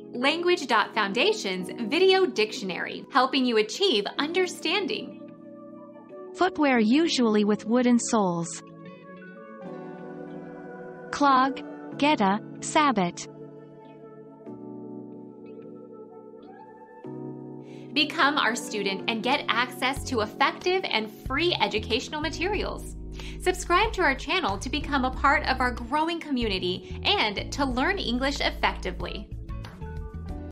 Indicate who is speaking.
Speaker 1: Language.Foundation's Video Dictionary, helping you achieve understanding.
Speaker 2: Footwear usually with wooden soles. Clog, geta, sabbat.
Speaker 1: Become our student and get access to effective and free educational materials. Subscribe to our channel to become a part of our growing community and to learn English effectively.